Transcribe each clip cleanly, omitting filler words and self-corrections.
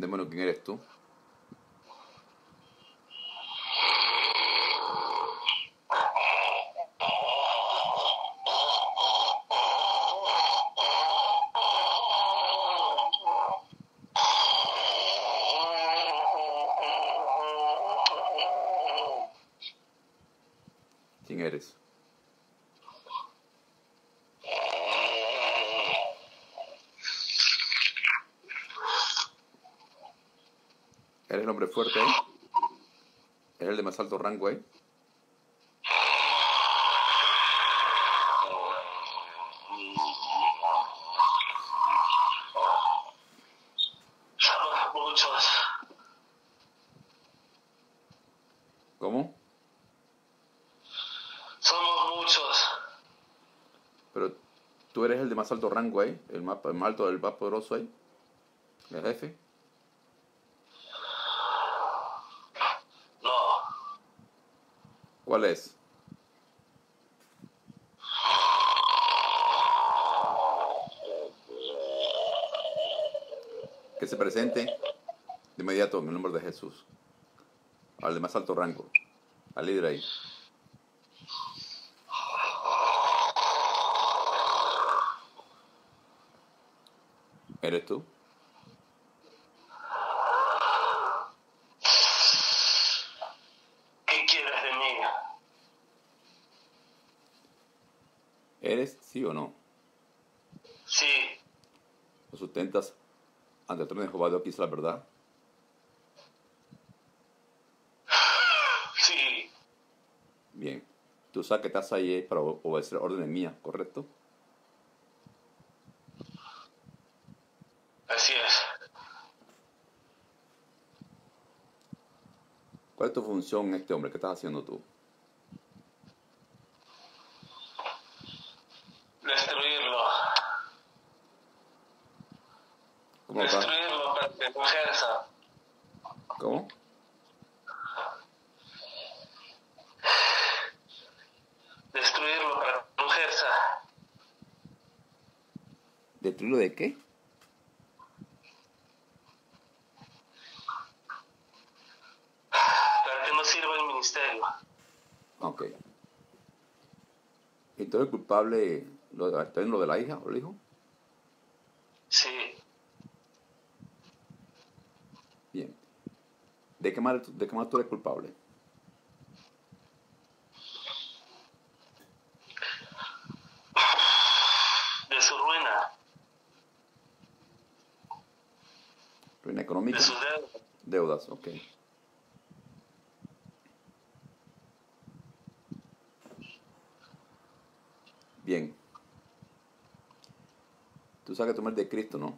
Demonio, ¿quién eres tú? ¿Quién eres? ¿Eres el hombre fuerte ahí? ¿Eres el de más alto rango ahí? Somos muchos. ¿Cómo? Somos muchos. Pero tú eres el de más alto rango ahí, el más alto, el más poderoso ahí, el jefe. No. ¿Cuál es? Que se presente de inmediato en el nombre de Jesús, al de más alto rango, al líder ahí. ¿Eres tú? ¿Qué quieres de mí? ¿Eres sí o no? Sí. ¿Lo sustentas ante el trono de Jehová de Dios, la verdad? Sí. Bien. Tú sabes que estás ahí para obedecer órdenes mías, ¿correcto? Así es. ¿Cuál es tu función en este hombre? ¿Qué estás haciendo tú? Destruirlo. ¿Cómo lo estás? Destruirlo para que no ejerza. ¿Cómo? Destruirlo para que no ejerza. ¿Destruirlo de qué? Para que no sirva el ministerio. Ok. ¿Y tú eres culpable ¿está en lo de la hija o el hijo? Sí. Bien. ¿De qué más tú eres culpable? De su ruina. ¿Ruina De económica? sus deudas. Deudas, ok. Bien. Tú sabes que tú eres de Cristo, ¿no?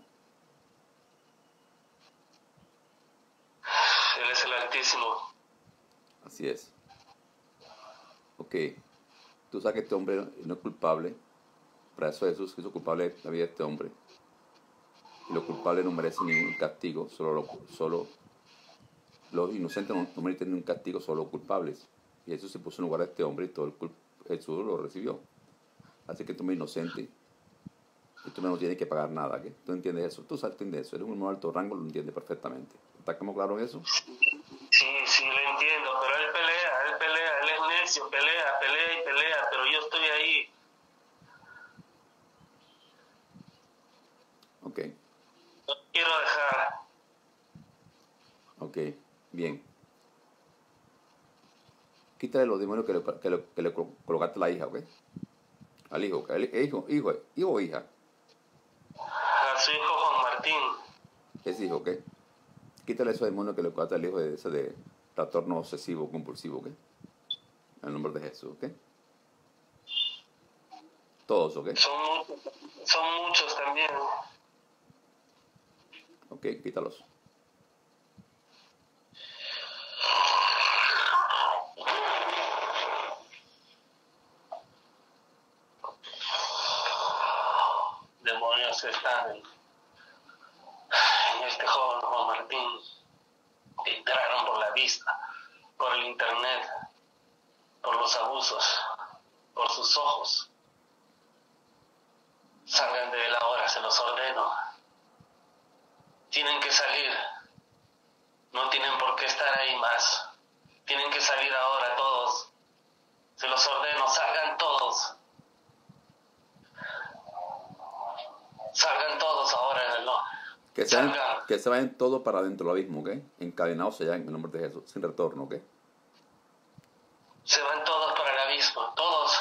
Él es el Altísimo. Así es. Ok. Tú sabes que este hombre no es culpable. Para eso Jesús hizo culpable la vida de este hombre. Y los culpables no merecen ningún castigo, solo los inocentes no merecen ningún castigo, solo los culpables. Y Jesús se puso en lugar de este hombre y todo Jesús lo recibió. Así que tú eres inocente y tú no tienes que pagar nada. ¿Qué? ¿Tú entiendes eso? Tú entiendes eso. Eres un alto rango, lo entiendes perfectamente. ¿Está como claro en eso? Sí, lo entiendo, pero él pelea, él es necio, pelea y pelea, pero yo estoy ahí. Ok. No quiero dejar. Ok. Bien. Quítale los demonios que le colocaste a la hija, ¿ok? Al hijo. Hijo o hija. A su hijo Juan Martín. Es hijo, ¿ok? Quítale esos demonios que le colocaste al hijo de ese de trastorno obsesivo compulsivo, ¿ok? En el nombre de Jesús, ¿ok? Todos, ¿ok? Son muchos también. Ok, quítalos. Demonios que están en este joven Juan Martín, que entraron por la vista, por el internet, por los abusos, por sus ojos. Salgan de él ahora, se los ordeno. Tienen que salir. No tienen por qué estar ahí más. Tienen que salir ahora todos. Se los ordeno, salgan todos. Salgan todos ahora en el no. Salgan. Que se vayan todos para dentro del abismo, ¿ok? Encadenados allá en el nombre de Jesús, sin retorno, ¿ok? Se van todos para el abismo, todos.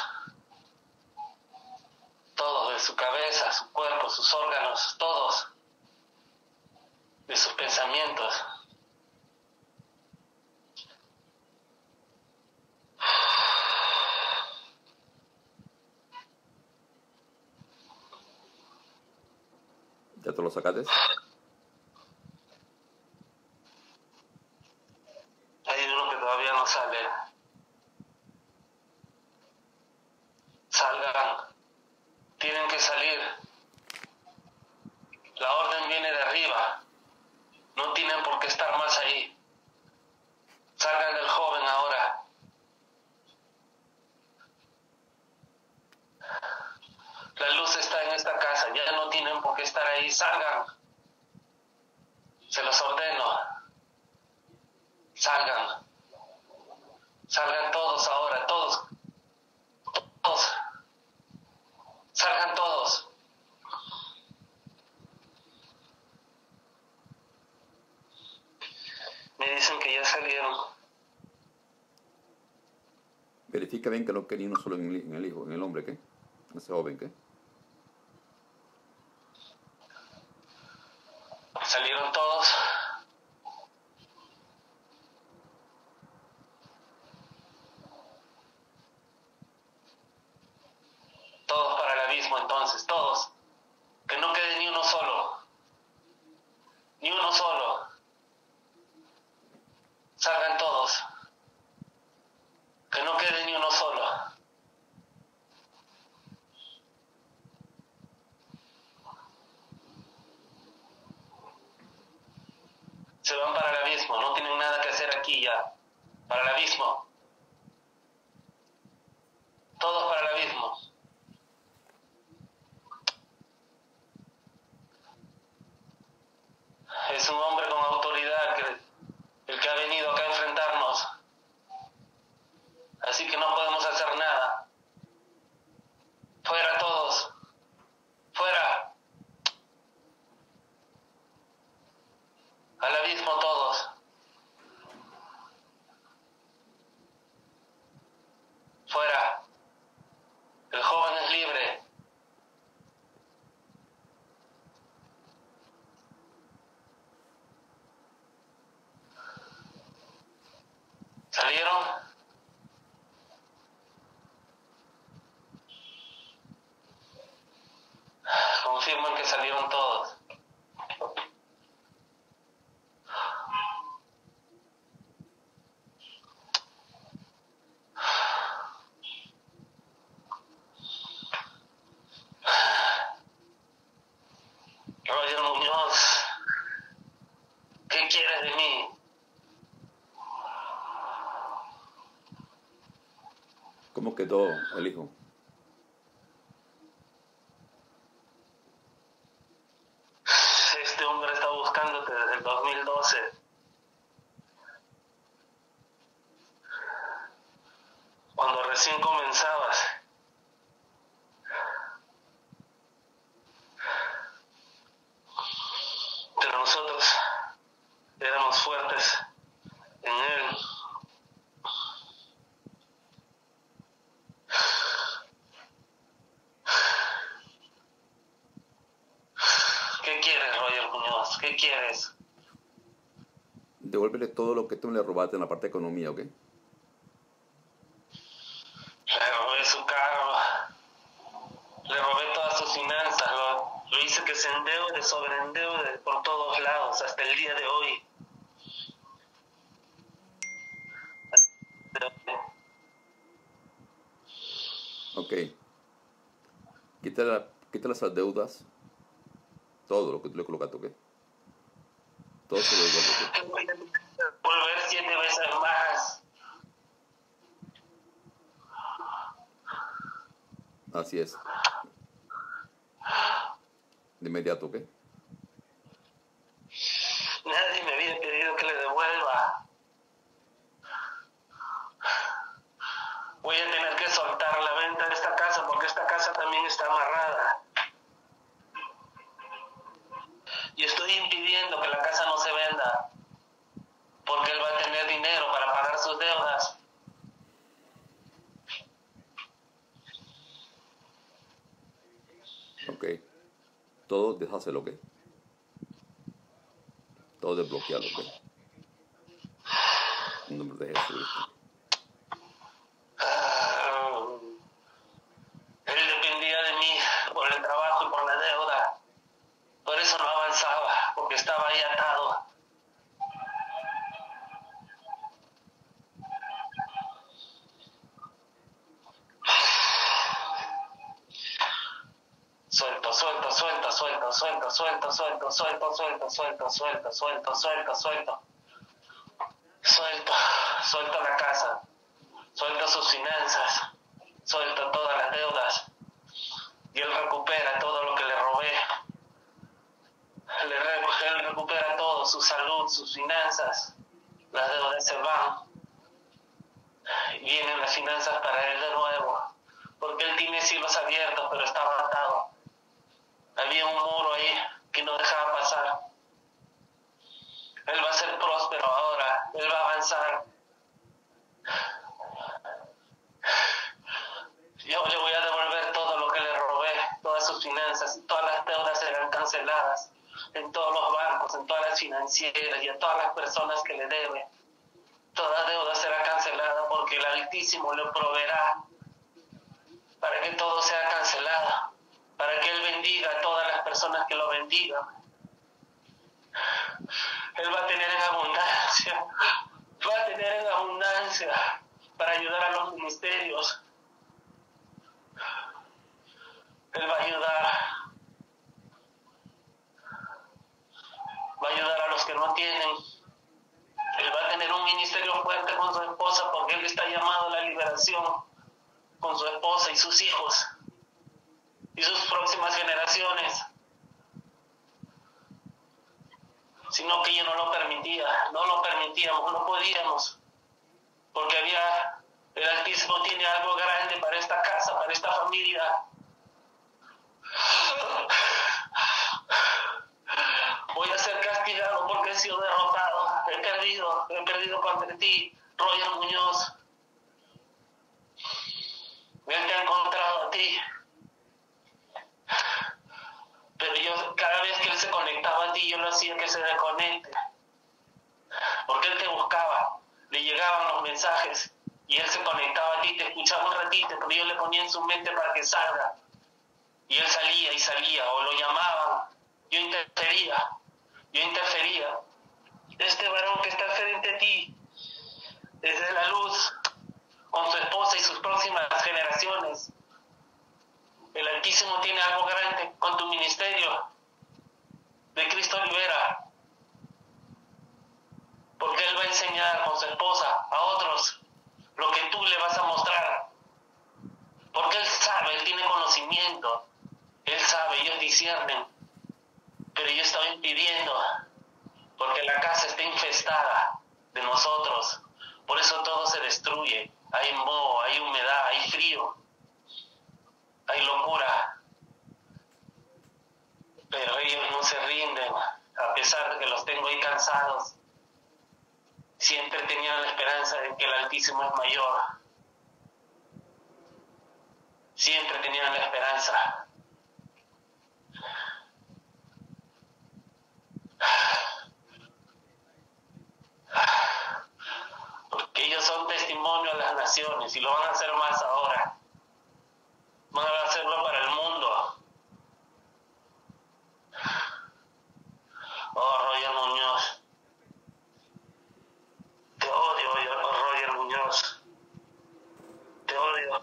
Todos, de su cabeza, su cuerpo, sus órganos, todos. De sus pensamientos. ¿Ya te lo sacaste? Hay uno que todavía no sale. Salgan. Tienen que salir. La orden viene de arriba. No tienen por qué estar más ahí. Salgan del joven ahora. La luz está en esta casa. Ya no tienen por qué estar ahí. Salgan. Se los ordeno. Salgan. Salgan todos ahora. Todos. Todos. Salgan todos. Me dicen que ya salieron. Verifica bien que no quería uno solo en el hijo, en el hombre, ¿qué? En ese joven, ¿qué? Salieron todos. Todos para el abismo entonces, todos. Que no quede ni uno solo. Ni uno solo. Salgan todos. Que no quede ni uno solo. Se van para el abismo, no tienen nada que hacer aquí ya. Para el abismo. Todos para el abismo. Es un hombre con autoridad el que ha venido acá a enfrentarnos. Así que no podemos hacer nada. Fuera todos. Fuera. Al abismo todos. Fuera. El joven es libre. ¿Salieron? Confirman que salieron todos. Roger Muñoz, ¿qué quieres de mí? ¿Cómo quedó el hijo? Este hombre está buscándote desde el 2012. Cuando recién comenzabas. Pero nosotros éramos fuertes en él. ¿Qué quieres, Roger Muñoz? ¿Qué quieres? Devuélvele todo lo que tú le robaste en la parte de economía, ¿ok? Le robé su carro. Le robé todas sus finanzas. Lo hice que se endeude, sobreendeude por todos lados hasta el día de hoy. Ok. Quita las deudas. Todo lo que tú le colocaste, ¿ok? Todo se lo devuelve, ¿ok? Volver 7 veces más. Así es. De inmediato, ¿ok? Nadie me había pedido que le devuelva. impidiendo que la casa no se venda, porque él va a tener dinero para pagar sus deudas. Ok. Todo deshácelo, ok. Todo desbloquealo, ok. En nombre de Jesucristo. Él dependía de mí por el trabajo y por la deuda. Por eso no avanzaba, porque estaba ahí atado. Suelto, suelto, suelto, suelto, suelto, suelto, suelto, suelto, suelto, suelto, suelto, suelto, suelto, suelto. Suelto, suelto la casa, suelto sus finanzas, suelto todas las deudas. Y él recupera todo lo que le robé. Él recupera todo, su salud, sus finanzas. Las deudas se van. Vienen las finanzas para él de nuevo. Porque él tiene cielos abiertos, pero estaba atado. Había un muro ahí que no dejaba pasar. Él va a ser próspero ahora. Él va a avanzar. Yo le voy a devolver todo lo que le robé, todas sus finanzas, todas las deudas serán canceladas en todos los bancos, en todas las financieras y a todas las personas que le deben. Toda deuda será cancelada porque el Altísimo le proveerá para que todo sea cancelado, para que Él bendiga a todas las personas que lo bendigan. Él va a tener en abundancia, para ayudar a los ministerios. Él va a ayudar a los que no tienen. Él va a tener un ministerio fuerte con su esposa porque él está llamado a la liberación con su esposa y sus hijos y sus próximas generaciones. Sino que yo no lo permitíamos, no podíamos, porque el Altísimo tiene algo grande para esta casa, para esta familia. Voy a ser castigado porque he sido derrotado. He perdido contra ti, Roger Muñoz. Él te ha encontrado a ti. Pero yo, cada vez que él se conectaba a ti, yo lo hacía que se desconecte. Porque él te buscaba, le llegaban los mensajes y él se conectaba a ti, te escuchaba un ratito, pero yo le ponía en su mente para que salga. Y él salía, o lo llamaban. Yo interfería. Este varón que está frente a ti es de la luz, con su esposa y sus próximas generaciones. El Altísimo tiene algo grande con tu ministerio de Cristo Libera. Porque Él va a enseñar con su esposa a otros lo que tú le vas a mostrar. Porque Él sabe, Él tiene conocimiento. Él sabe, ellos disciernen. Pero yo estaba impidiendo, porque la casa está infestada de nosotros. Por eso todo se destruye. Hay moho, hay humedad, hay frío, hay locura. Pero ellos no se rinden, a pesar de que los tengo ahí cansados. Siempre tenían la esperanza de que el Altísimo es mayor. Siempre tenían la esperanza. Porque ellos son testimonio a las naciones y lo van a hacer más ahora. Van a hacerlo para el mundo. Oh, Roger Muñoz. Te odio, Roger Muñoz. Te odio.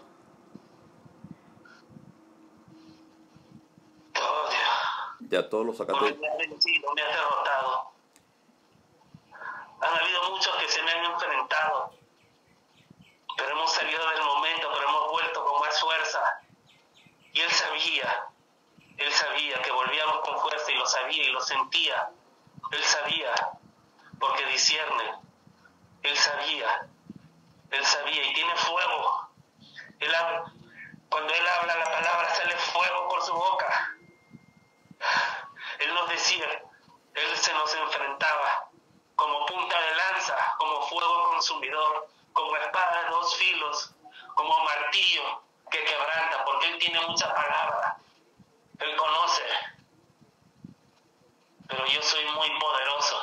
Te odio. Ya todos los sacaste. Porque me has vencido, me has derrotado. Han habido muchos que se me han enfrentado, pero hemos salido del momento, pero hemos vuelto con más fuerza. Y él sabía que volvíamos con fuerza y lo sabía y lo sentía. Él sabía, porque discierne. Él sabía y tiene fuego. Cuando él habla la palabra sale fuego por su boca. Él nos decía, él pero yo soy muy poderoso,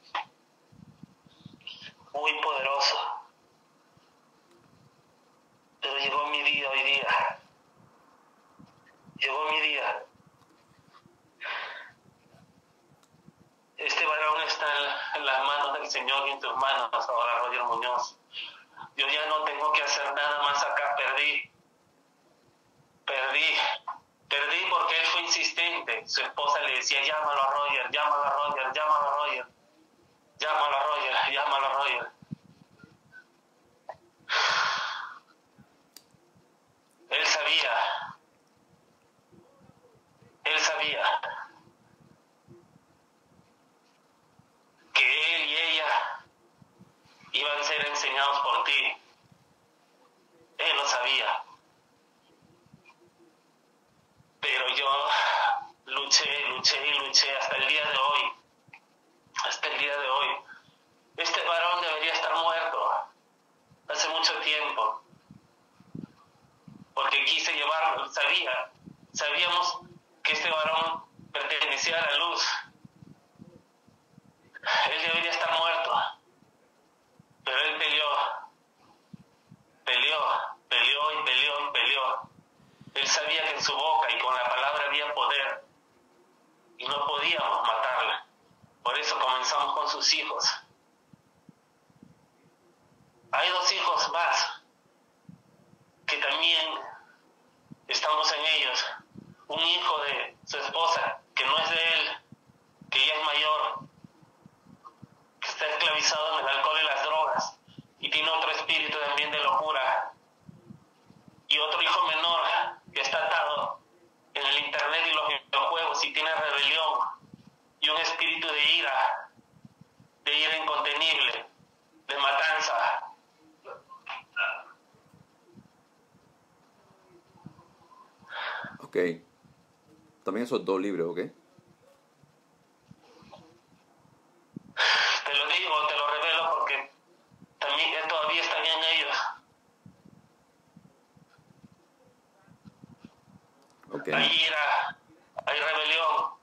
muy poderoso. Pero llegó mi día hoy día, llegó mi día. Este varón está en las manos del Señor y en tus manos ahora, Roger Muñoz. Yo ya no tengo que hacer nada más acá, perdí porque él fue insistente. Su esposa le decía, llámalo a Roger, llámalo a Roger, llámalo a Roger, llámalo a Roger, llámalo a Roger. Él sabía que él y ella iban a ser enseñados por ti. Él lo sabía. Pero yo luché hasta el día de hoy. Hasta el día de hoy. Este varón debería estar muerto hace mucho tiempo. Porque quise llevarlo, sabíamos que este varón pertenecía a la luz. Él debería estar muerto. Pero él peleó. Él sabía que en su boca y con la palabra había poder. Y no podíamos matarla. Por eso comenzamos con sus hijos. Hay 2 hijos más que también estamos en ellos. Un hijo de su esposa, que no es de él, que ya es mayor, que está esclavizado en el alcohol y las drogas, y tiene otro espíritu también de locura. Y otro hijo menor que está atado en el internet y los videojuegos y tiene rebelión y un espíritu de ira incontenible, de matanza. Ok. También esos 2 libros, ¿ok? Te lo digo, te lo revelo porque también todavía están en ellos. Okay. Hay ira, hay rebelión.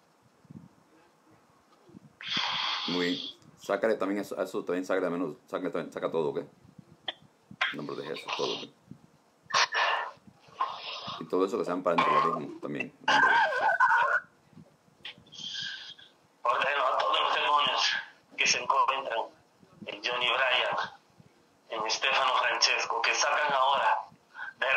Muy. Sácale también eso también sácale menos, saca todo, ¿ok? En nombre de Jesús, todo, ¿ok? Y todo eso que sean para entregarismo también. Ordeno a todos los demonios que se encuentran en Johnny Bryan, en Stefano Francesco, que salgan ahora de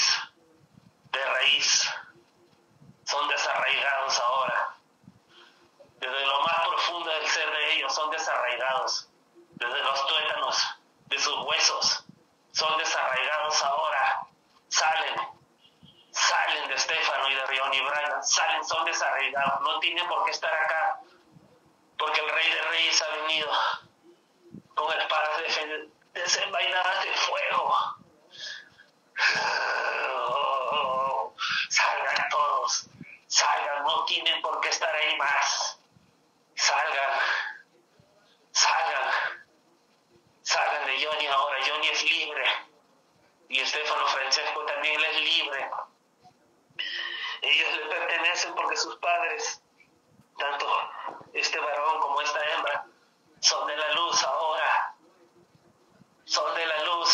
raíz. Son desarraigados ahora. Desde lo más profundo del ser de ellos son desarraigados. Desde los tuétanos de sus huesos son desarraigados ahora. Salen de Stefano y de Johnny Bryan. Son desarraigados. No tienen por qué estar acá. Porque el Rey de Reyes ha venido con espadas desenvainadas de fuego. Salgan todos. Salgan, no tienen por qué estar ahí más. Salgan de Johnny ahora. Johnny es libre. Y Stefano Francesco también es libre. Ellos le pertenecen porque sus padres, tanto este varón como esta hembra, son de la luz ahora. Son de la luz.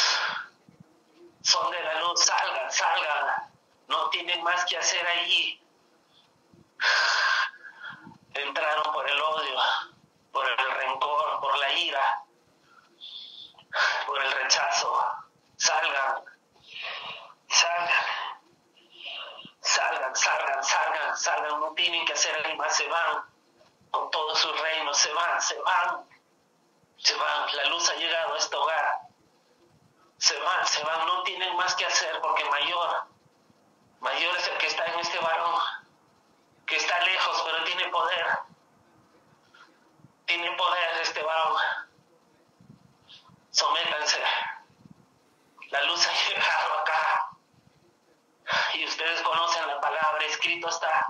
Salgan. No tienen más que hacer allí. Entraron por el odio, por el rencor, por la ira, por el rechazo. Salgan. No tienen que hacer ahí más. Se van con todos sus reinos. Se van. La luz ha llegado a este hogar. Se van. No tienen más que hacer porque mayor es el que está en este varón, que está lejos pero tiene poder este varón. Sométanse, la luz ha llegado acá y ustedes conocen la palabra, escrito está.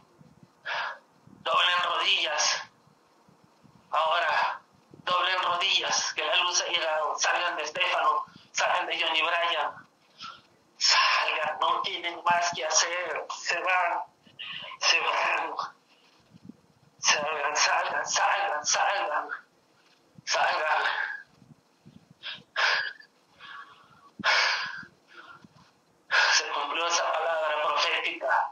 Doblen rodillas ahora, que la luz ha llegado. Salgan de Stefano, salgan de Johnny Bryan. Salgan, no tienen más que hacer. Se van. Salgan. salgan, salgan, salgan, salgan. Se cumplió esa palabra profética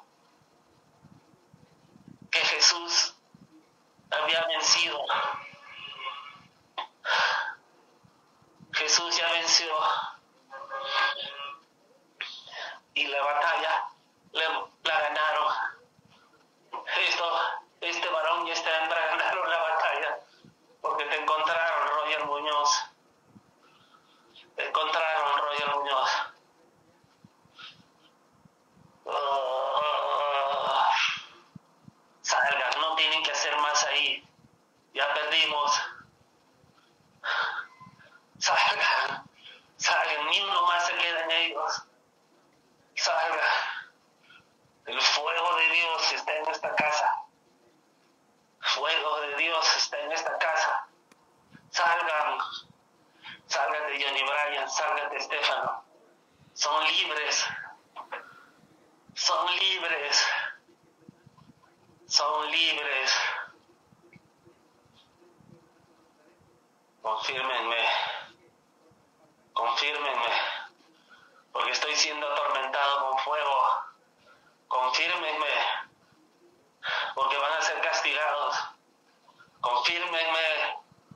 que Jesús había vencido. Jesús ya venció y la batalla la ganaron. Este varón y esta hembra ganaron la batalla porque te encontraron, Roger Muñoz. Te encontraron, Roger Muñoz. Salgan, no tienen que hacer más ahí. Ya perdimos. Salgan, salgan, ni uno más se queda en ellos. Salgan. El fuego de Dios está en esta casa. Fuego de Dios está en esta casa. Salgan. Salgan de Johnny Bryan, salgan de Estefano. Son libres. Son libres. Son libres. Confírmenme. Confírmenme. Porque estoy siendo atormentado con fuego. Confírmenme. Porque van a ser castigados. Confírmenme.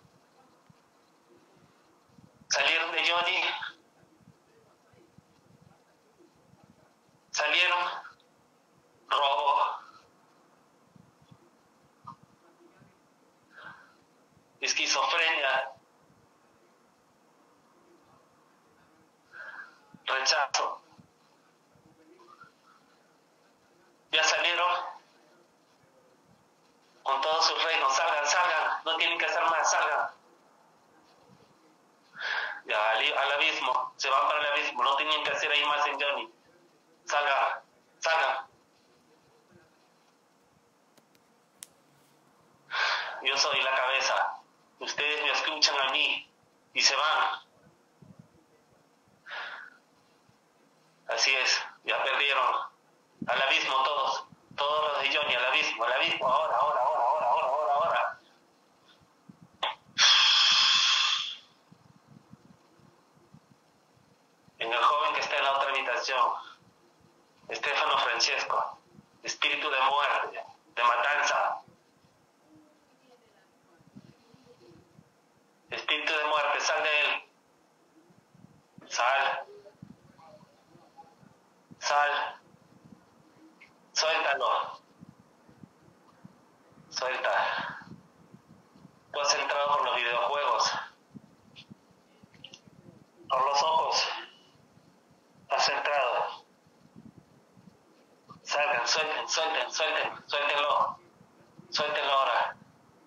Salieron de Johnny. Salieron. Robo. Esquizofrenia. Rechazo. Ya salieron con todos sus reinos. Salgan, salgan. No tienen que hacer más. Salgan. Ya al abismo. Se van para el abismo. No tienen que hacer ahí más en Johnny. Salgan. Salgan. Yo soy la cabeza. Ustedes me escuchan a mí y se van. Así es, ya perdieron. Al abismo todos. Todos los de Johnny, al abismo, ahora. En el joven que está en la otra habitación, Estefano Francesco, espíritu de muerte, de matanza. Espíritu de muerte, sal de él. Sal. Sal. Suéltalo. Suelta. Tú has entrado por los videojuegos. Por los ojos. Has entrado. Salgan, suéltenlo. Suéltenlo ahora.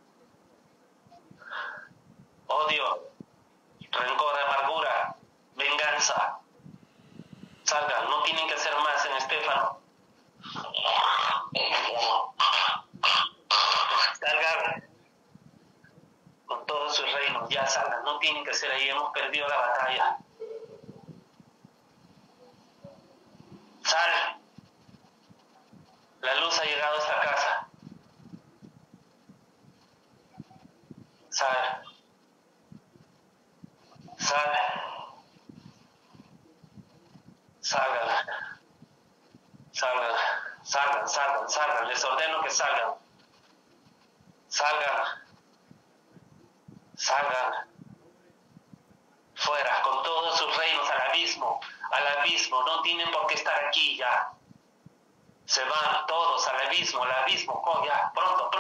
Odio, rencor, amargura, venganza. Salgan, no tienen que hacer más en Estefano. Salgan con todos sus reinos, ya salgan, no tienen que hacer ahí, hemos perdido la batalla. Sal. La luz ha llegado a esta casa. Sal. Salgan, les ordeno que salgan. Salgan. Fuera, con todos sus reinos, al abismo, no tienen por qué estar aquí ya. Se van todos al abismo, oh, ya, pronto,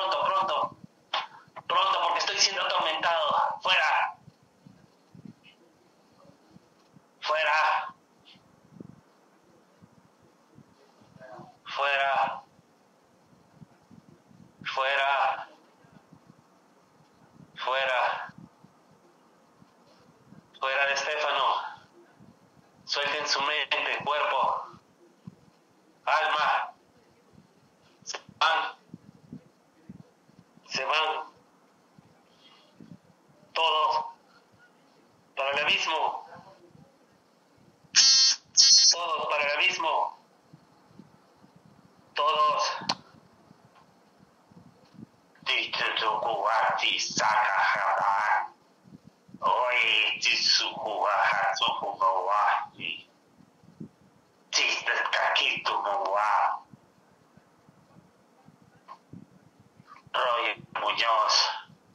porque estoy siendo atormentado. Fuera. Fuera de Estefano. Suelten su mente, cuerpo, alma. Se van todos para el abismo. Todos para el abismo. Todos Titukuati Sakahaba. Oi, Tisukuaha Sukumawati. Tistakakitumua. Roy Muñoz.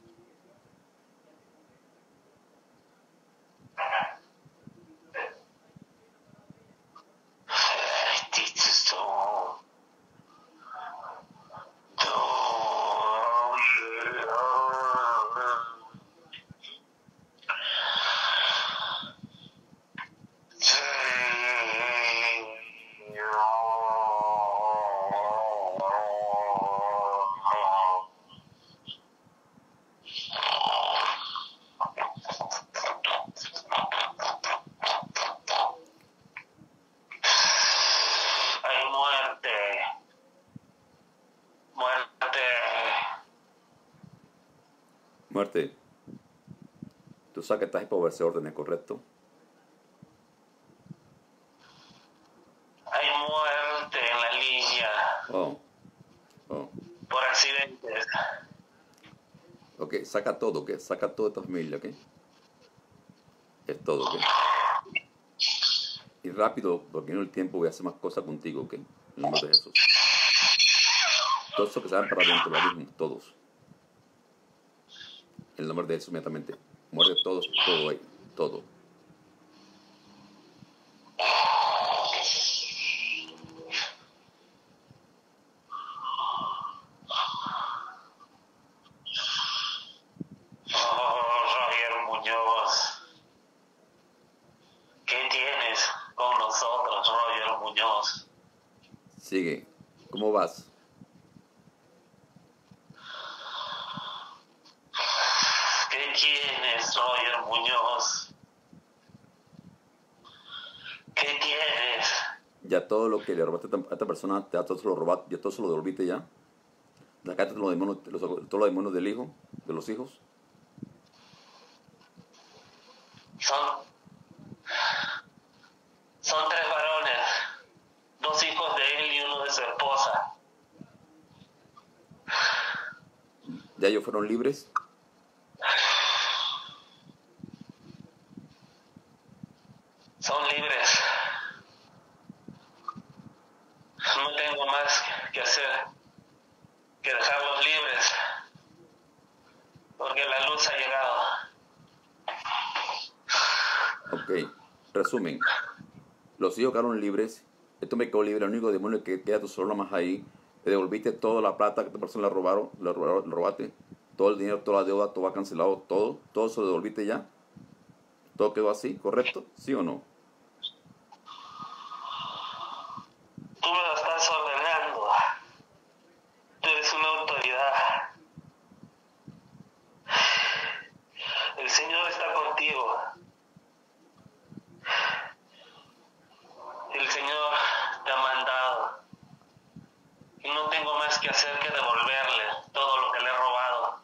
Muerte. Tú sabes que estás ahí para obedecer órdenes, ¿correcto? Hay muerte en la línea Oh. por accidentes. Ok, saca todo, ¿ok? Saca toda esta familia, ¿ok? Es todo, ¿ok? Y rápido, porque no el tiempo, voy a hacer más cosas contigo, ¿ok? En el nombre de Jesús. Todos esos que se van para adentro, lo mismo, todos. En el nombre de Jesús, inmediatamente. Muerde todos, todo ahí, todo. Roger Muñoz. ¿Qué tienes con nosotros, Roger Muñoz? Sigue. ¿Cómo vas? ¿Qué tienes, Roger Muñoz? ¿Qué tienes? Ya todo lo que le robaste a esta persona, ya todo se lo robaste, ya todo se lo devolviste ya. Sacaste todos los demonios del hijo, de los hijos. Son 3 varones, 2 hijos de él y uno de su esposa. Ya ellos fueron libres. Son libres. No tengo más que hacer que dejarlos libres, porque la luz ha llegado. Ok, resumen. Los hijos quedaron libres. Esto me quedó libre. El único demonio que queda tú solo más ahí. Le devolviste toda la plata que esta persona le robaste. Todo el dinero, toda la deuda, todo va cancelado, todo se lo devolviste ya. Todo quedó así, ¿correcto? ¿Sí o no? Tú me lo estás ordenando. Tú eres una autoridad. El Señor está contigo. El Señor te ha mandado. Y no tengo más que hacer que devolverle todo lo que le he robado.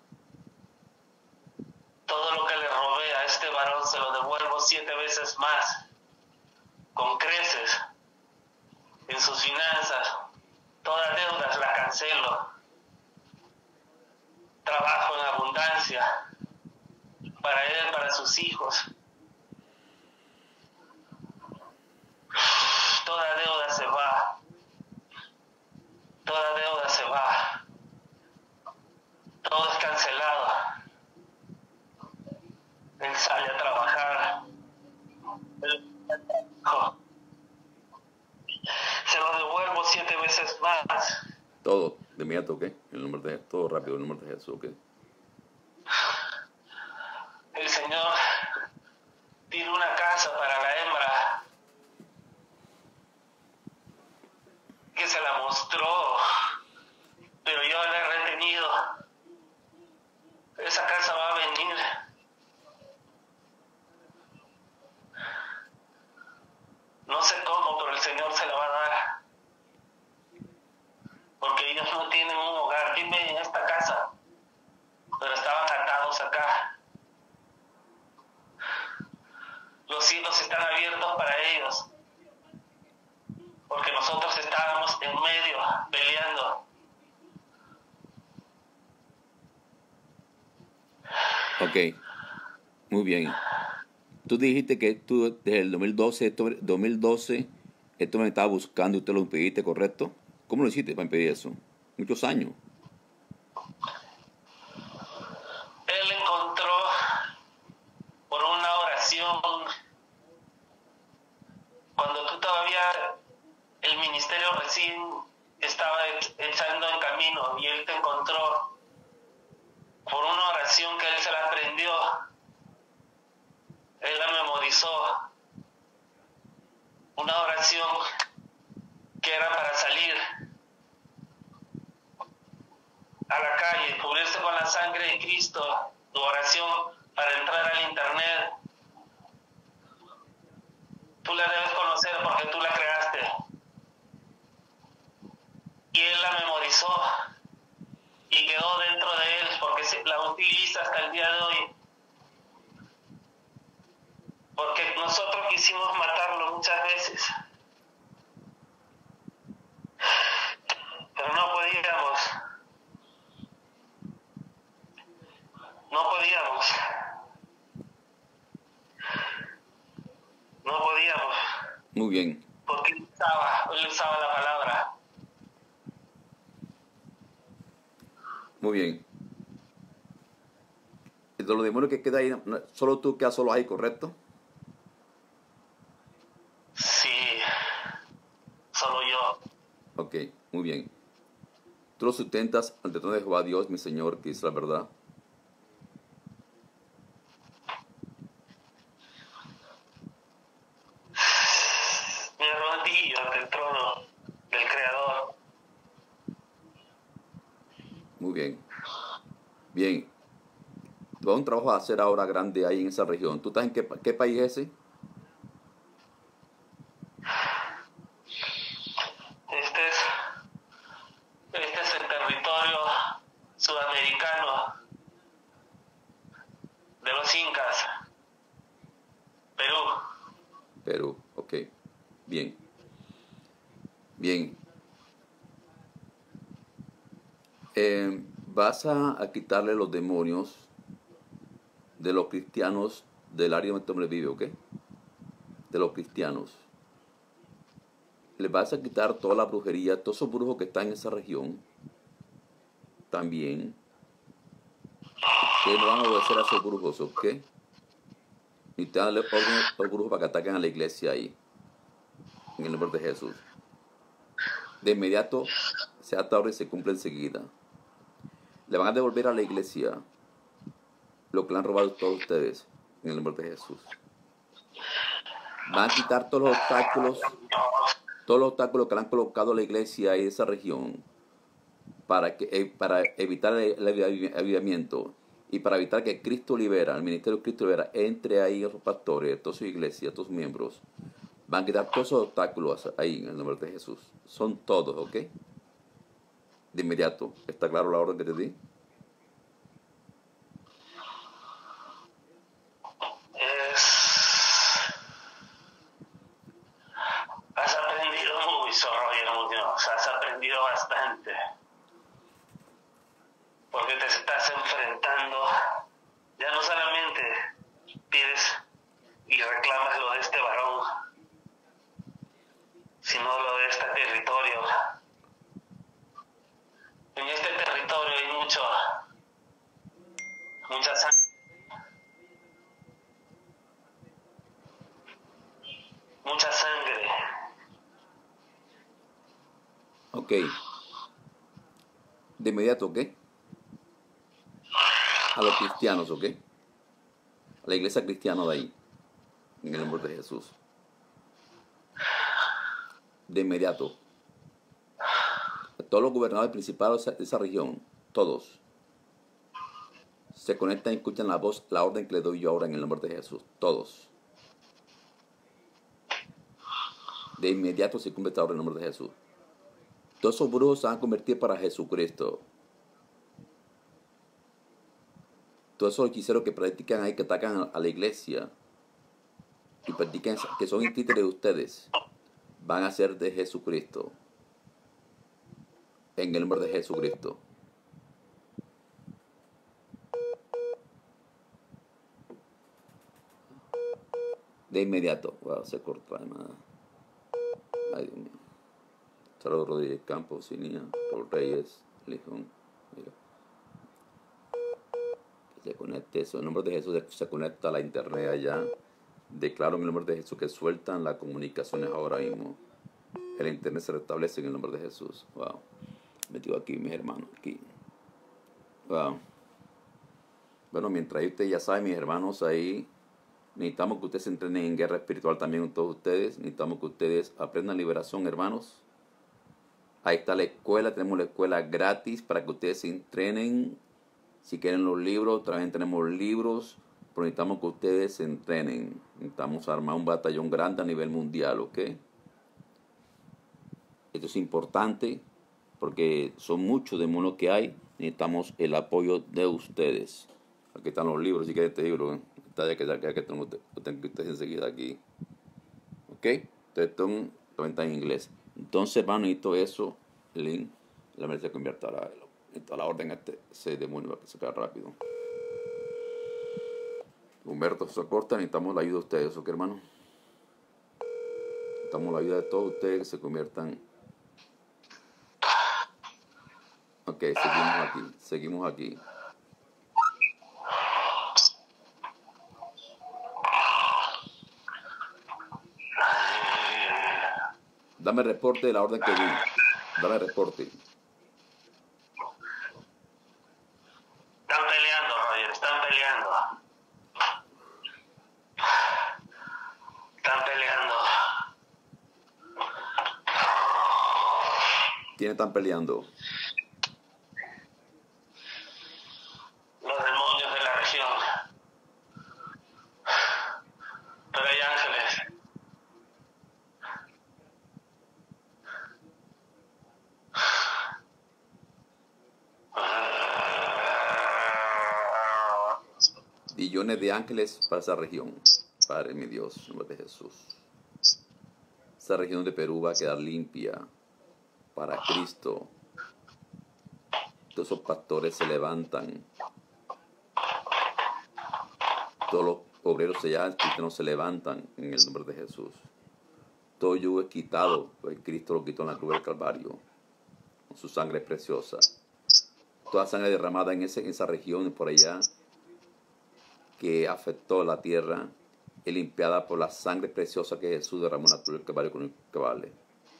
Todo lo que le robé a este varón se lo devuelvo 7 veces más. Con creces. En sus finanzas. Todas deudas las cancelo. Trabajo en abundancia. Para él, para sus hijos. Toda deuda se va. Toda deuda se va. Todo es cancelado. Él sale a trabajar. Se lo devuelvo 7 veces más. Todo, de inmediato, ¿ok? En el nombre de todo rápido, en el nombre de Jesús, ¿ok? El Señor tiene una casa para la hembra que se la mostró, pero yo la he retenido. Esa casa va a venir. No sé cómo, pero el Señor se la va a dar. Porque ellos no tienen un hogar. Viven en esta casa, pero estaban atados acá. Los cielos están abiertos para ellos. Porque nosotros estábamos en medio, peleando. Ok, muy bien. Tú dijiste que tú desde el 2012, esto me estaba buscando y usted lo impediste, ¿correcto? ¿Cómo lo hiciste para impedir eso? Muchos años. Él encontró por una oración, cuando tú todavía, el ministerio recién estaba echando en camino, y él te encontró por una oración que él se la aprendió, él la memorizó, una oración que era para salir a la calle, cubrirse con la sangre de Cristo, tu oración para entrar al internet. Tú la debes conocer porque tú la creaste. Y él la memorizó y quedó dentro de él porque la utiliza hasta el día de hoy. Porque nosotros quisimos matarlo muchas veces, pero no podíamos. No podíamos. No podíamos. Muy bien. Porque él usaba la palabra. Muy bien. Y de los demonios que queda ahí, solo tú quedas solo ahí, ¿correcto? Sí, solo yo. Ok, muy bien. Tú lo sustentas ante el trono de Jehová Dios, mi Señor, que es la verdad. Me arrodillo ante el trono del Creador. Muy bien. Bien. Tú vas a un trabajo a hacer ahora grande ahí en esa región. ¿Tú estás en qué país es ese? Este es el territorio sudamericano de los incas, Perú. Perú, ok. Bien. Bien. Vas a quitarle los demonios de los cristianos del área donde este hombre vive, ¿ok? De los cristianos. Le vas a quitar toda la brujería, todos esos brujos que están en esa región. También. Que no van a obedecer a esos brujos, ¿ok? Y te dan orden a los brujos para que ataquen a la iglesia ahí. En el nombre de Jesús. De inmediato se ata ahora y se cumple enseguida. Le van a devolver a la iglesia lo que le han robado todos ustedes. En el nombre de Jesús. Van a quitar todos los obstáculos que le han colocado a la iglesia y esa región para evitar el avivamiento y para evitar que Cristo libera, el ministerio de Cristo libera, entre ahí los pastores, todas sus iglesias, todos sus miembros. Van a quitar todos esos obstáculos ahí en el nombre de Jesús. Son todos, ¿ok? De inmediato. ¿Está claro la orden que te di? Has aprendido mucho, Roger Muñoz, has aprendido bastante. Porque te estás enfrentando, ya no solamente pides y reclamas lo de este varón, sino lo de este territorio. En este territorio hay mucha sangre. Mucha sangre. Ok. De inmediato, ¿ok? A los cristianos, ¿ok? A la iglesia cristiana de ahí. En el nombre de Jesús. De inmediato. A todos los gobernadores principales de esa región. Todos. Se conectan y escuchan la voz, la orden que le doy yo ahora en el nombre de Jesús. Todos. De inmediato se cumple esta orden en el nombre de Jesús. Todos esos brujos se van a convertir para Jesucristo. Todos esos hechiceros que practican ahí, que atacan a la iglesia y practican que son títeres de ustedes, van a ser de Jesucristo. En el nombre de Jesucristo. De inmediato. Wow, se cortó además. Ay, Dios mío. Saludos Rodríguez Campos, Sinía, Raúl Reyes, Lijón. Mira. Que se conecte eso. En el nombre de Jesús se conecta a la internet allá. Declaro en el nombre de Jesús que sueltan las comunicaciones ahora mismo. El internet se restablece en el nombre de Jesús. Wow. Metido aquí, mis hermanos. Aquí. Wow. Bueno, mientras ustedes ya saben, mis hermanos, ahí necesitamos que ustedes se entrenen en guerra espiritual también con todos ustedes. Necesitamos que ustedes aprendan liberación, hermanos. Ahí está la escuela, tenemos la escuela gratis para que ustedes se entrenen. Si quieren los libros, también tenemos libros, pero necesitamos que ustedes se entrenen. Necesitamos armar un batallón grande a nivel mundial, ¿ok? Esto es importante porque son muchos demonios que hay. Necesitamos el apoyo de ustedes. Aquí están los libros, si quieren este libro, está ya que tengo ustedes enseguida aquí. ¿Ok? Entonces también está en inglés. Entonces, hermano, necesito eso, el link, la merece se convierta a la orden ese demonio para que se quede rápido. Humberto Socorta, necesitamos la ayuda de ustedes, ¿ok, hermano? Necesitamos la ayuda de todos ustedes que se conviertan. Ok, seguimos aquí. Dame reporte de la orden que di. Dame reporte. Están peleando, Roger, están peleando. Están peleando. ¿Quiénes están peleando? Los demonios de la región. Pero hay ángeles. Billones de ángeles para esa región. Padre mi Dios, en nombre de Jesús. Esa región de Perú va a quedar limpia para Cristo. Todos esos pastores se levantan. Todos los obreros allá cristianos se levantan en el nombre de Jesús. Todo yugo es quitado, pues Cristo lo quitó en la cruz del Calvario, con su sangre preciosa. Toda sangre derramada en esa región por allá que afectó la tierra es limpiada por la sangre preciosa que Jesús derramó en la cruz del Calvario con el que vale.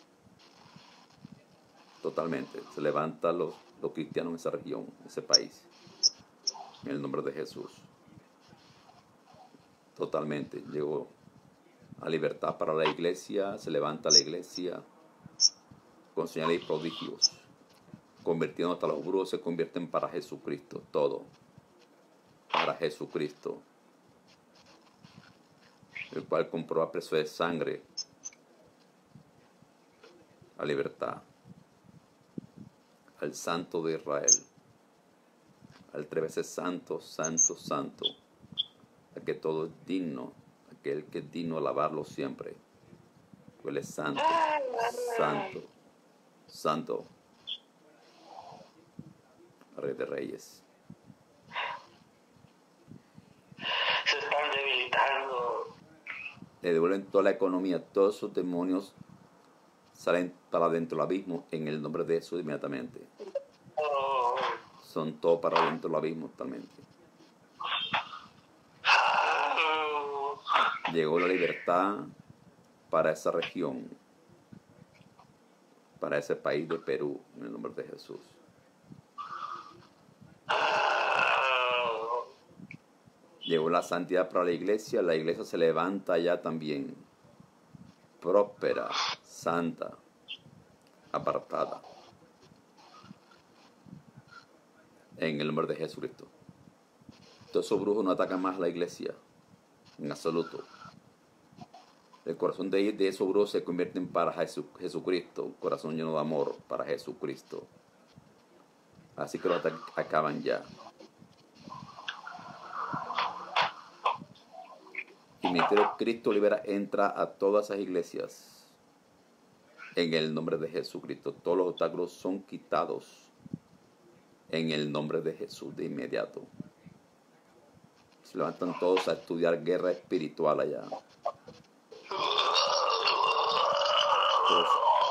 Totalmente. Se levantan los cristianos en esa región, en ese país, en el nombre de Jesús. Totalmente. Llegó a libertad para la iglesia, se levanta la iglesia con señales y prodigios, convirtiendo hasta los brujos se convierten para Jesucristo, todo para Jesucristo, el cual compró a precio de sangre la libertad al Santo de Israel, al 3 veces santo, santo, santo, al que todo es digno, aquel que es digno de alabarlo siempre. Él es santo, santo, santo, Rey de Reyes. Se están debilitando. Le devuelven toda la economía, todos esos demonios salen para dentro del abismo en el nombre de Jesús inmediatamente. Oh. Son todos para dentro del abismo totalmente. Llegó la libertad para esa región, para ese país de Perú, en el nombre de Jesús. Llegó la santidad para la iglesia se levanta ya también, próspera, santa, apartada, en el nombre de Jesucristo. Todos esos brujos no atacan más a la iglesia, en absoluto. El corazón de esos brujos se convierte para Jesucristo, un corazón lleno de amor para Jesucristo. Así que los acaban ya. Y el ministerio Cristo Libera entra a todas esas iglesias en el nombre de Jesucristo. Todos los obstáculos son quitados en el nombre de Jesús de inmediato. Se levantan todos a estudiar guerra espiritual allá. nosotros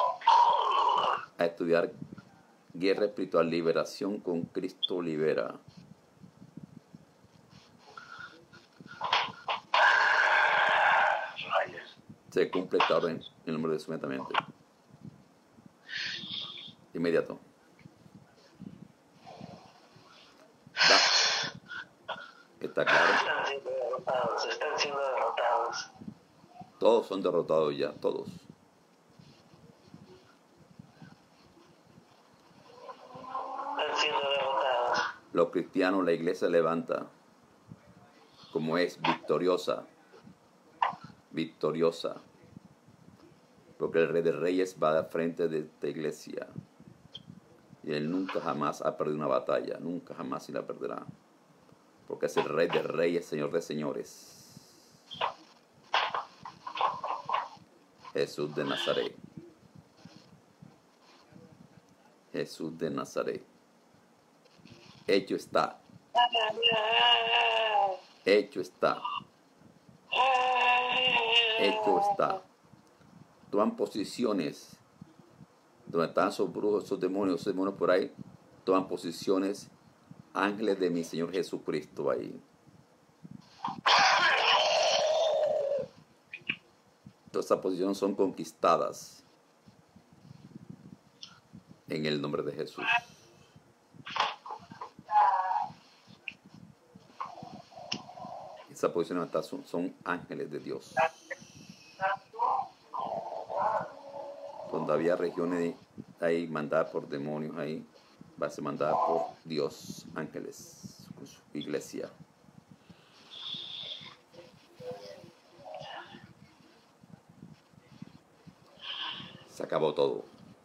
a estudiar Guerra Espiritual, Liberación con Cristo Libera. Se cumple todo en el nombre de Jesús inmediatamente. Inmediato. ¿Está claro? Están siendo derrotados. Todos son derrotados ya, todos. Están siendo derrotados. Los cristianos, la iglesia levanta como es victoriosa, victoriosa, porque el Rey de Reyes va de frente de esta iglesia y él nunca jamás ha perdido una batalla, nunca jamás se la perderá, porque es el Rey de Reyes, Señor de Señores, Jesús de Nazaret. Jesús de Nazaret. Hecho está. Hecho está. Hecho está. Toman posiciones donde están esos brujos, esos demonios por ahí. Toman posiciones ángeles de mi Señor Jesucristo ahí. Todas esas posiciones son conquistadas en el nombre de Jesús. Esas posiciones son ángeles de Dios. Donde había regiones ahí mandadas por demonios, ahí va a ser mandada por Dios, ángeles, con su iglesia. Se acabó todo.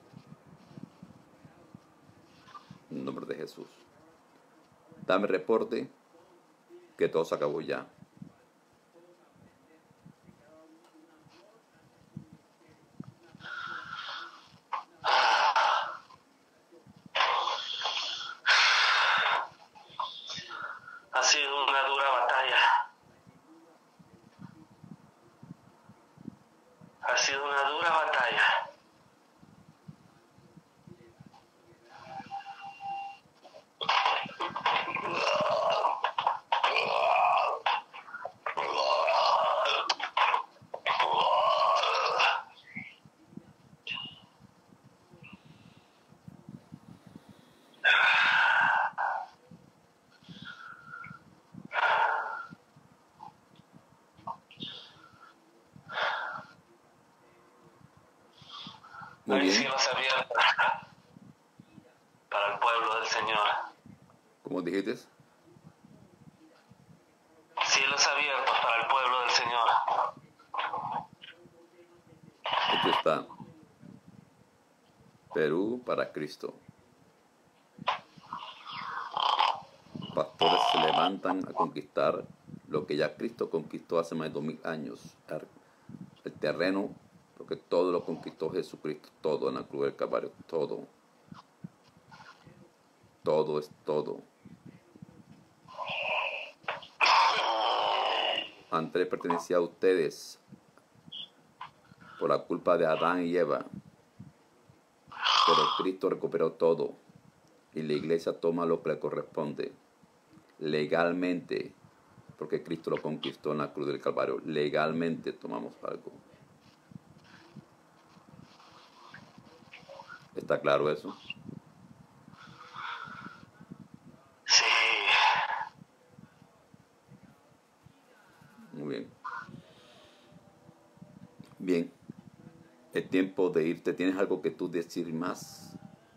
En el nombre de Jesús. Dame reporte que todo se acabó ya. Ha sido una dura batalla. Ha sido una dura batalla. Muy Hay bien. cielos abiertos para el pueblo del Señor. ¿Cómo dijiste? Cielos abiertos para el pueblo del Señor. Hecho está. Perú para Cristo. Pastores se levantan a conquistar lo que ya Cristo conquistó hace más de 2000 años. El terreno, porque todo lo conquistó Jesucristo, todo en la cruz del Calvario, todo. Todo es todo. Antes pertenecía a ustedes por la culpa de Adán y Eva. Pero Cristo recuperó todo y la iglesia toma lo que le corresponde legalmente, porque Cristo lo conquistó en la cruz del Calvario. Legalmente tomamos algo. ¿Está claro eso? Sí. Muy bien. Bien. Es tiempo de irte. ¿Tienes algo que tú decir más?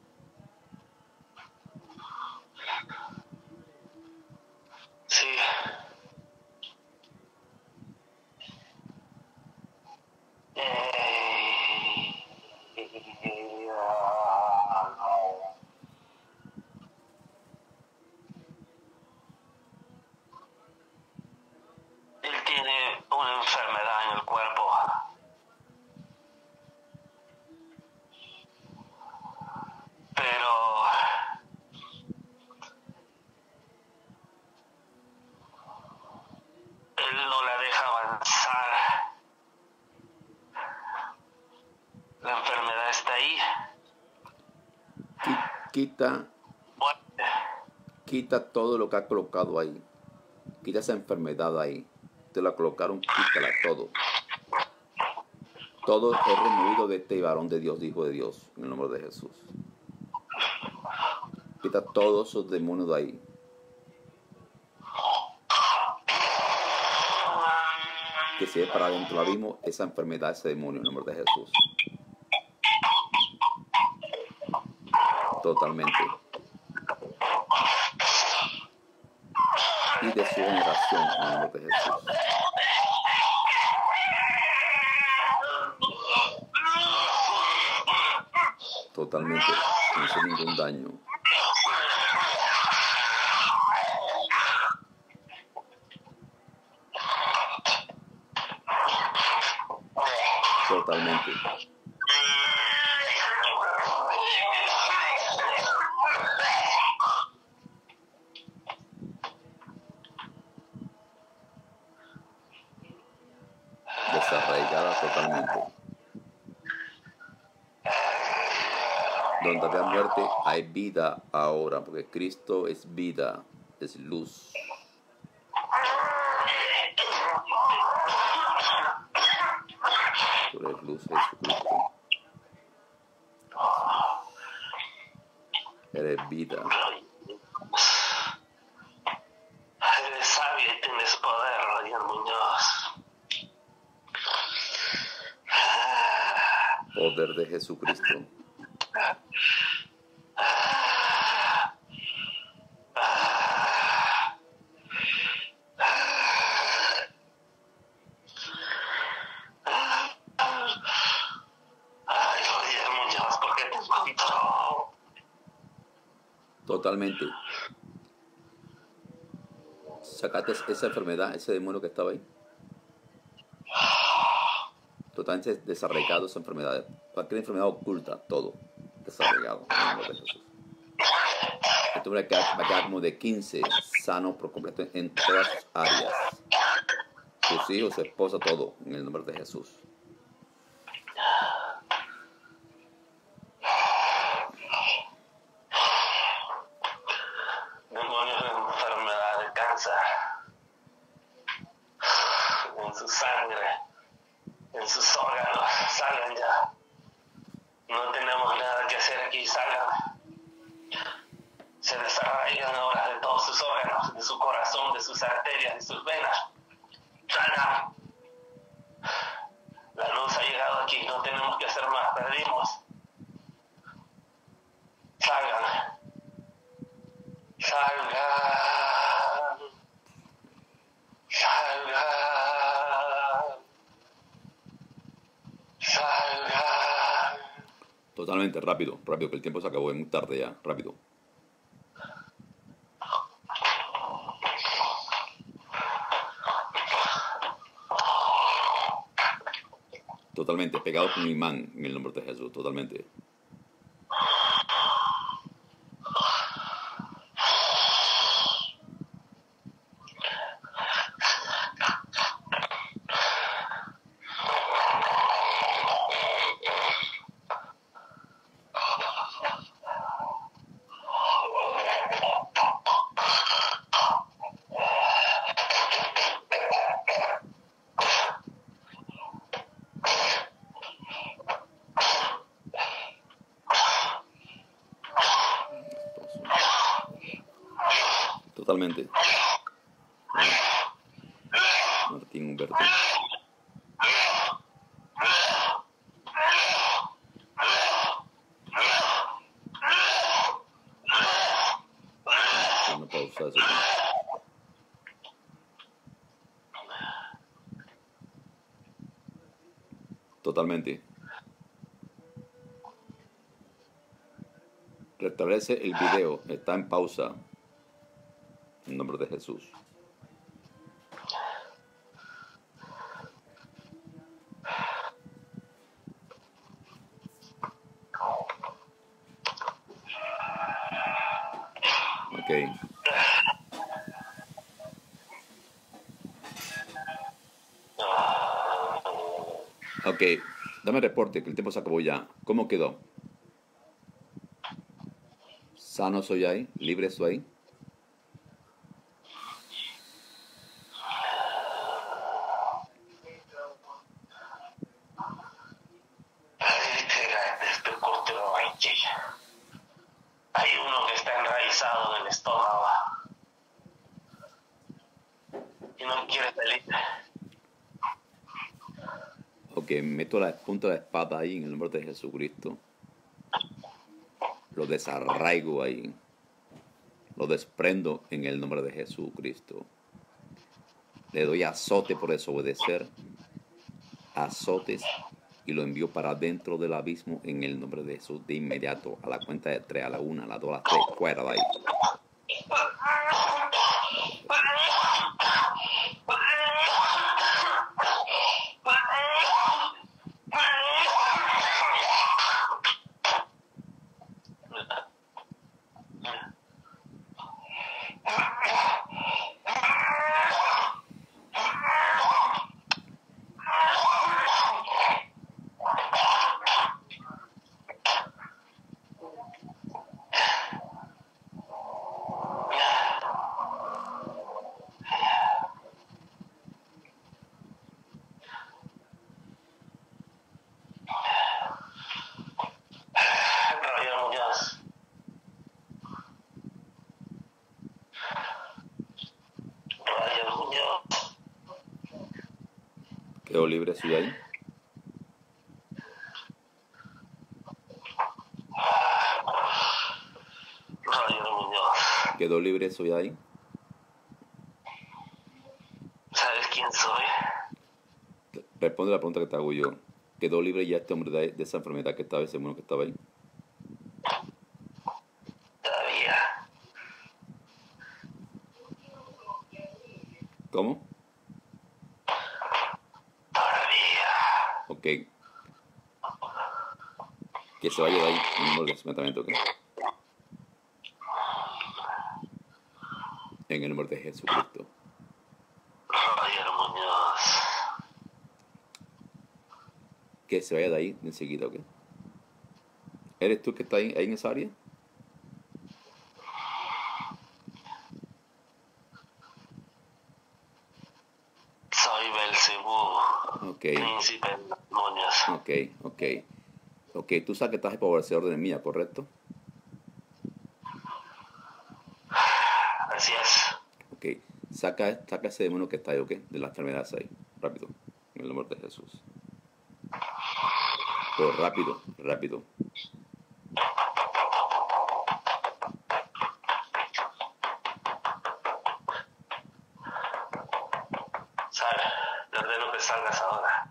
Sí. Él tiene una enfermedad en el cuerpo. quita todo lo que ha colocado ahí. Quita esa enfermedad ahí. Te la colocaron, quítala todo. Todo es removido de este varón de Dios, hijo de Dios, en el nombre de Jesús. Quita todos esos demonios de ahí. Que se ve para adentro ahora mismo esa enfermedad, ese demonio, en el nombre de Jesús. Totalmente. Y de su generación, en el nombre de Jesús. Totalmente, sin hacer ningún daño. Totalmente. Desarraigada totalmente. Donde había muerte, hay vida ahora, porque Cristo es vida, es luz. Tú eres luz, Jesucristo. Eres vida. Eres sabio y tienes poder, Rodion Muñoz. Poder de Jesucristo. Ay, Rodion Muñoz, ¿por qué te encontró? Totalmente. Sacaste esa enfermedad, ese demonio que estaba ahí. Totalmente desarraigado esa enfermedad. Cualquier enfermedad oculta, todo desarraigado en el nombre de Jesús. Este hombre va a quedar como de 15 sanos por completo en todas sus áreas. Sus hijos, su esposa, todo en el nombre de Jesús. Demonios de enfermedad, de cáncer, en su sangre, en sus órganos, salgan ya. No tenemos nada que hacer aquí, salgan. Se desarraigan ahora de todos sus órganos, de su corazón, de sus arterias, de sus venas. Salgan. La luz ha llegado aquí, no tenemos que hacer más, perdimos. Salgan. Salgan. Salgan. Salgan. Totalmente, rápido, rápido, que el tiempo se acabó, es muy tarde ya, rápido. Totalmente, pegado con un imán en el nombre de Jesús, totalmente. Totalmente. Martín Humberto. Una pausa de segundo. Totalmente. Restablece el video, está en pausa. En nombre de Jesús. Ok. Ok, dame reporte, que el tiempo se acabó ya. ¿Cómo quedó? Sano soy ahí, libre soy. Hay uno que está enraizado en el estómago y no quiere salir. Ok, meto la punta de la espada ahí en el nombre de Jesucristo. Lo desarraigo ahí. Lo desprendo en el nombre de Jesucristo. Le doy azote por desobedecer. Azotes. Y lo envío para dentro del abismo en el nombre de Jesús. De inmediato. A la cuenta de 3, a la 1, a la 2, a la 3. Fuera de ahí. Quedó libre soy ahí. Quedó libre soy ahí. ¿Sabes quién soy? Responde la pregunta que te hago yo. ¿Quedó libre ya este hombre de esa enfermedad que estaba, ese mono que estaba ahí? Todavía. ¿Cómo? Todavía. Ok. Que se vaya de ahí en el nombre de Jesús, inmediatamente, ok. En el nombre de Jesucristo. Roger Muñoz. Que se vaya de ahí enseguida, ok. ¿Eres tú que está ahí en esa área? Soy Belcebú. Ok. Príncipe de los demonios. Ok, tú sabes que estás ahí para obedecer órdenes mías, ¿correcto? Así es. Ok, saca ese demonio que está ahí, ok, de la enfermedad ahí, rápido, en el nombre de Jesús. Pero rápido. Sal. Te ordeno que salgas ahora.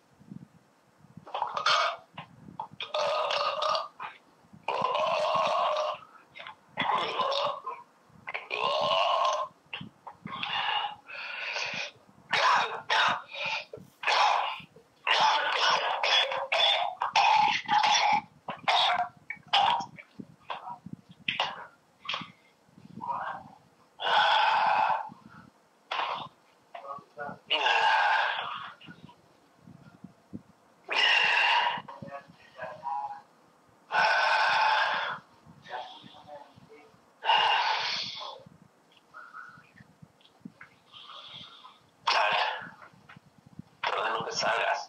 Salgas.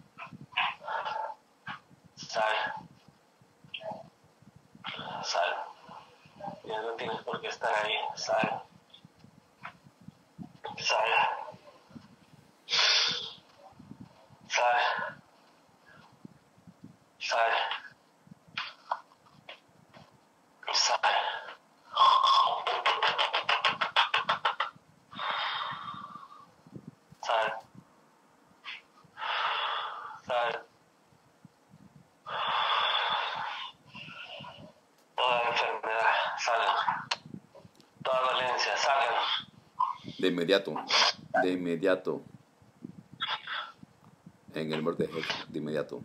Sal. Ya no tienes por qué estar ahí. Sal. Sal. Toda enfermedad, salgan. Toda dolencia, salgan. De inmediato. En el nombre de Jesús, de inmediato.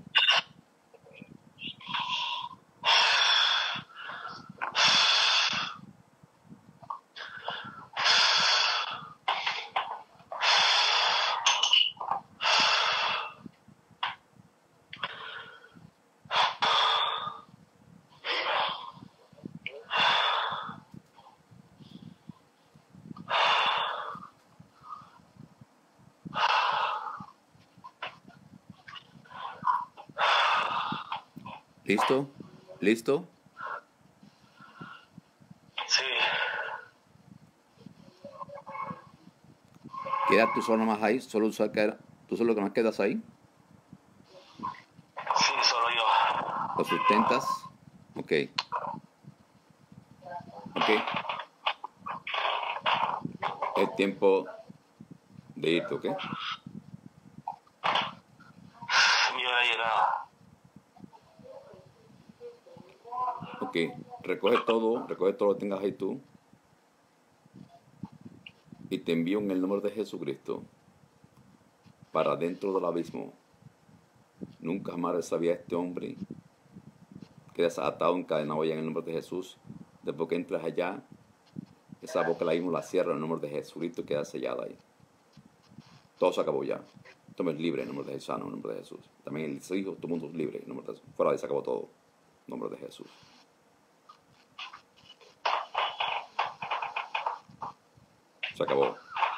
¿Listo? ¿Listo? Sí. ¿Queda tú solo más ahí? ¿Tú solo que más quedas ahí? Sí, solo yo. ¿Lo sustentas? Ok. Ok. Es tiempo de irte, ¿ok? Mi hora ha llegado. Ok. Recoge todo lo que tengas ahí tú. Y te envío en el nombre de Jesucristo para dentro del abismo. Nunca jamás sabía este hombre. Quedas atado, encadenado ya en el nombre de Jesús. Después que entras allá, esa boca la mismo la cierra en el nombre de Jesucristo y queda sellada ahí. Todo se acabó ya. Tú eres libre en el nombre de Jesús, en el nombre de Jesús. También el hijo, todo el mundo es libre en el nombre de Jesús. Fuera de ahí se acabó todo. En el nombre de Jesús. Se acabó.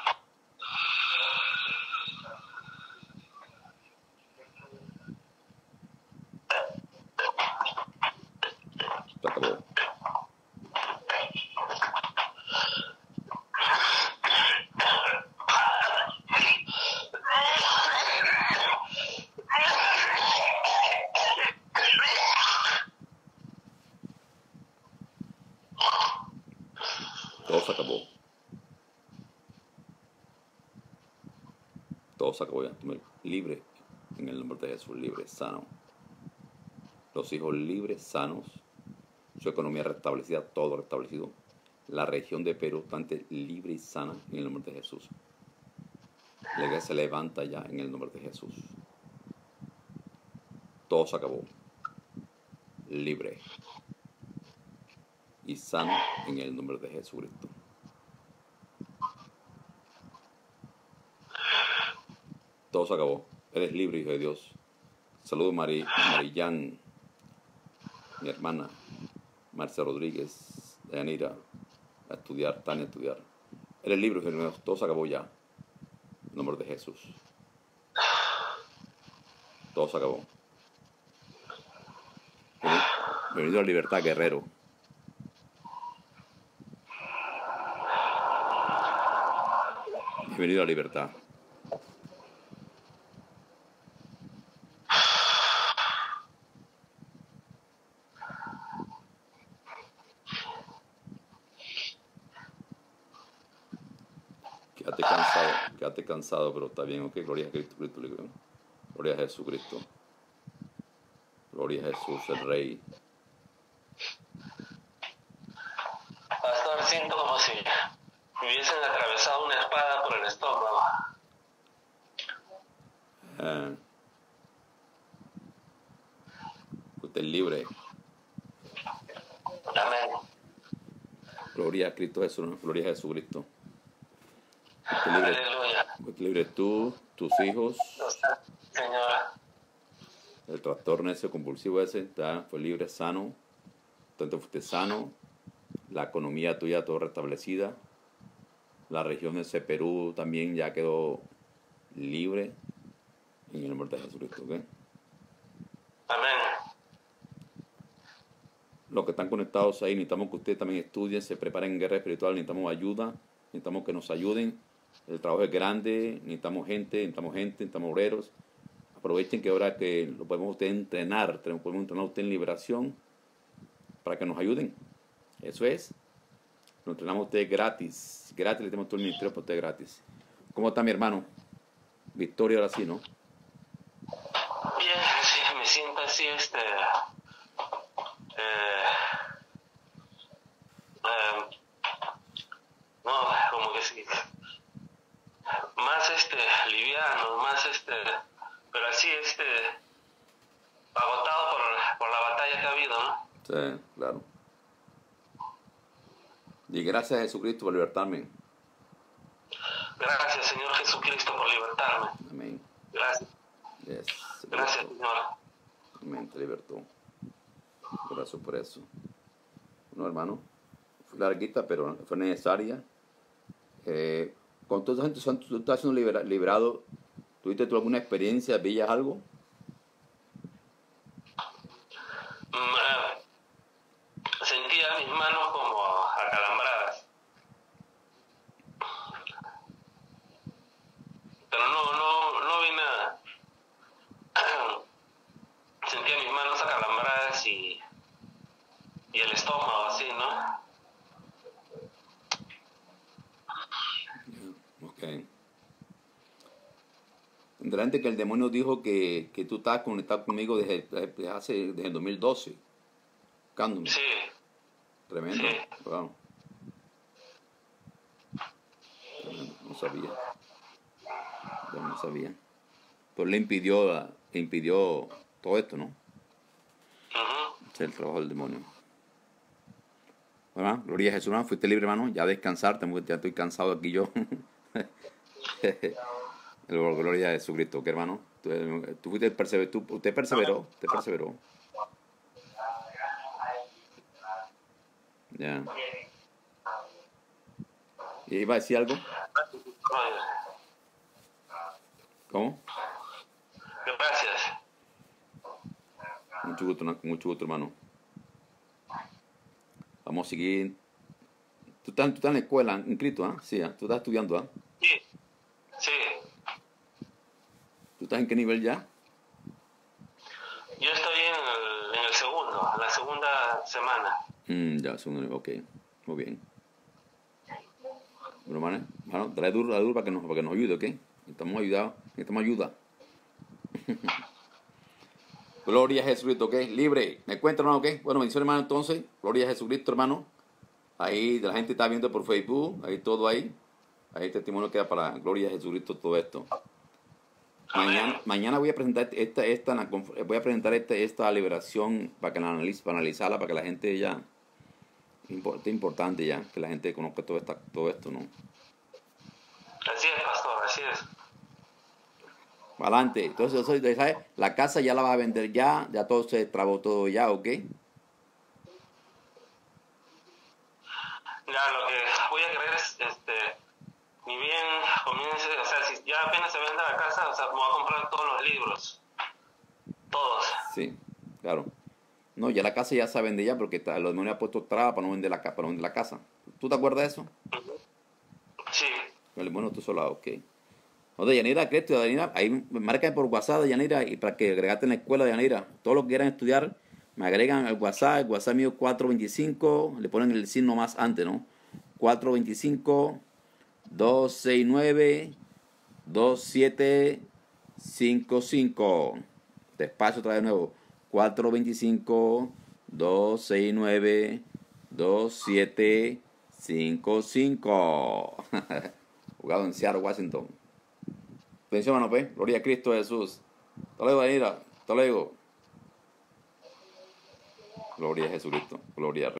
Se acabó. Todo se acabó. Todo se acabó ya. Tú eres libre en el nombre de Jesús. Libre, sano. Los hijos libres, sanos. Su economía restablecida, todo restablecido. La región de Perú, bastante libre y sana en el nombre de Jesús. La iglesia se levanta ya en el nombre de Jesús. Todo se acabó. Libre y sano en el nombre de Jesucristo. Todo se acabó. Eres libre, hijo de Dios. Saludos, Marillán, mi hermana, Marcia Rodríguez, Dayanira, a estudiar, Tania, a estudiar. Eres libre, hijo de Dios. Todo se acabó ya. En el nombre de Jesús. Todo se acabó. Bienvenido a la libertad, guerrero. Bienvenido a la libertad. Quédate cansado, pero está bien, ok. Gloria a Cristo, Gloria a Jesucristo. Gloria a Jesús, el Rey. Pastor, siento como si me hubiesen atravesado una espada por el estómago. Usted es libre. Amén. Gloria a Cristo Jesús, gloria a Jesucristo. Usted es libre. Aleluya. Usted es libre tú, tus hijos. Señor. El trastorno ese compulsivo ese fue libre, sano. Tanto fuiste sano. La economía tuya todo restablecida. La región de ese Perú también ya quedó libre en el nombre de Jesucristo, ¿ok? Amén. Los que están conectados ahí, necesitamos que ustedes también estudien, se preparen en guerra espiritual, necesitamos ayuda, necesitamos que nos ayuden. El trabajo es grande, necesitamos gente, necesitamos obreros. Aprovechen que ahora que lo podemos ustedes entrenar, podemos entrenar a usted en liberación para que nos ayuden. Eso es. Lo entrenamos a ustedes gratis. Gratis, le tenemos todo el ministerio para ustedes gratis. ¿Cómo está mi hermano? Victoria ahora sí, ¿no? Bien, sí, me siento así, no, como que sí, más liviano, más pero así agotado por la batalla que ha habido, ¿no? Sí, claro. Y gracias a Jesucristo por libertarme. Gracias, Señor Jesucristo, por libertarme. Amén. Gracias. Yes, Gracias, Señor. Amén, te libertó. Gracias por eso. No, hermano, fue larguita, pero fue necesaria. Con toda esa gente, tú estás siendo liberado. ¿Tuviste tú alguna experiencia? ¿Veías algo? Okay. Interesante que el demonio dijo que tú estás conectado conmigo desde el 2012, buscándome. Sí, Tremendo. sí. Wow. Tremendo. No sabía. Yo no sabía. Pues le impidió todo esto, ¿no? Ujú. Ese es el trabajo del demonio. Bueno, gloria a Jesús, hermano. Fuiste libre, hermano. Ya a descansar. Ya estoy cansado aquí yo. Gloria a Jesucristo, ¿qué hermano? Tú fuiste usted perseveró. Usted perseveró. Ya. ¿Y iba a decir algo? ¿Cómo? Gracias. Mucho gusto, hermano. Vamos a seguir. Tú estás en la escuela, inscrito, ¿ah? Sí, tú estás estudiando, ¿ah? Sí, sí. ¿Tú estás en qué nivel ya? Yo estoy en el segundo, en la segunda semana. Ya, segundo nivel, ok. Muy bien. Bueno, hermano, dale duro para que nos ayude, ¿ok? Necesitamos ayuda. Gloria a Jesucristo, ¿ok? Libre. ¿Me cuenta, hermano, ok? Bueno, bendiciones, hermano, entonces. Gloria a Jesucristo, hermano. Ahí la gente está viendo por Facebook, ahí todo ahí. Ahí el testimonio queda para Gloria a Jesucristo todo esto. Mañana voy a presentar esta liberación para que la para analizarla, para que la gente ya, es importante ya, que la gente conozca todo esto, ¿no? Así es, pastor, así es. Adelante. Entonces, ¿sabes? La casa ya la vas a vender ya todo se trabó todo ya, ¿ok? Ya, lo que voy a querer es, ni bien comience, o sea, si ya apenas se venda la casa, o sea, me voy a comprar todos los libros. Todos. Sí, claro. No, ya la casa ya se vende ya porque los demonios han puesto traba para no vender la casa. ¿Tú te acuerdas de eso? Sí. Bueno, tú solo, ok. No, de Yanira, ¿qué estudia Yanira? Ahí marca por WhatsApp de Yanira y para que agregate en la escuela de Yanira. Todos los que quieran estudiar, me agregan al WhatsApp. El WhatsApp mío 425, le ponen el signo más antes, ¿no? 425-269-2755. Despacio otra vez de nuevo. 425-269-2755. Jugado en Seattle, Washington. Bendición, hermano, pues. Gloria a Cristo Jesús. Hasta luego, Danira. Hasta luego. Gloria a Jesucristo. Gloria a